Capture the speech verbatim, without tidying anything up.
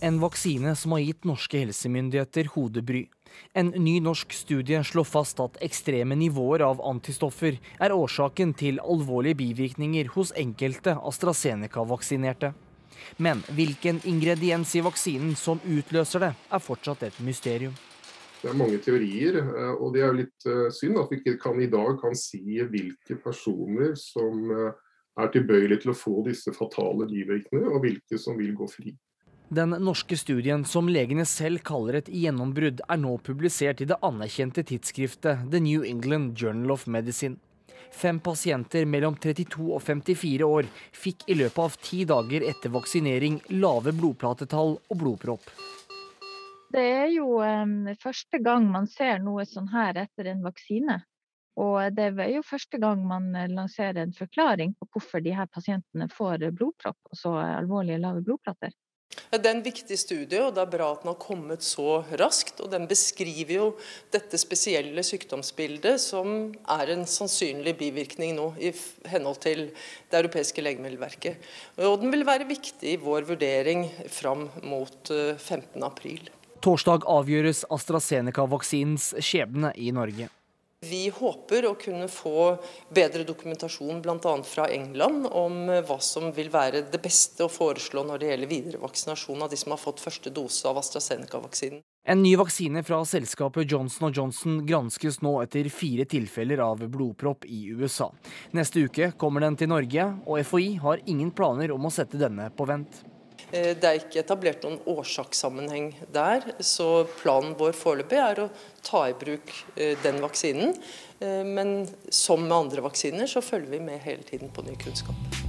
En vaksine som har gitt norske helsemyndigheter hodebry. En ny norsk studie slår fast at ekstreme nivåer av antistoffer er årsaken til alvorlige bivirkninger hos enkelte AstraZeneca-vaksinerte. Men hvilken ingrediens i vaksinen som utløser det, er fortsatt et mysterium. Det er mange teorier, og det er litt synd at vi ikke kan, i dag kan si hvilke personer som er tilbøyelige til å få disse fatale bivirkningene, og hvilke som vil gå fri. Den norske studien, som legene selv kaller et gjennombrudd, er nå publisert i det anerkjente tidsskriftet The New England Journal of Medicine. Fem pasienter mellom trettito og femtifire år fikk i løpet av ti dager etter vaksinering lave blodplatetall og blodpropp. Det er jo um, første gang man ser noe sånn her etter en vaksine. Og det er jo første gang man lanserer en forklaring på hvorfor de her pasientene får blodpropp og så alvorlige lave blodplater. Det er en viktig studie, og det er bra at den har kommet så raskt. Og den beskriver jo dette spesielle sykdomsbildet, som er en sannsynlig bivirkning nå, i henhold til det europeiske legemiddelverket. Og den vil være viktig i vår vurdering fram mot femtende april. Torsdag avgjøres AstraZeneca-vaksinens skjebne i Norge. Vi håper å kunne få bedre dokumentasjon blant annet fra England om hva som vil være det beste å foreslå når det gjelder videre vaksinasjon av de som har fått første dose av AstraZeneca-vaksinen. En ny vaksine fra selskapet Johnson og Johnson granskes nå etter fire tilfeller av blodpropp i U S A. Neste uke kommer den til Norge, og F H I har ingen planer om å sette denne på vent. Det er ikke etablert noen årsakssammenheng der, så planen vår foreløpig er å ta i bruk den vaksinen. Men som med andre vaksiner så følger vi med hele tiden på ny kunnskap.